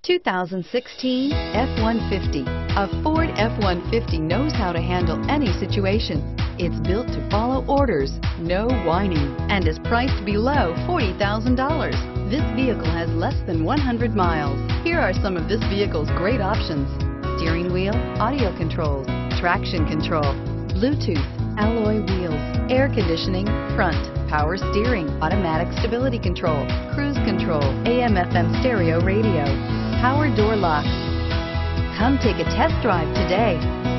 2016 F-150. A Ford F-150 knows how to handle any situation. It's built to follow orders, no whining, and is priced below $40,000. This vehicle has less than 100 miles. Here are some of this vehicle's great options: steering wheel audio controls, traction control, Bluetooth, alloy wheels, air conditioning, front, power steering, automatic stability control, cruise control, AM/FM stereo radio, power door locks. Come take a test drive today.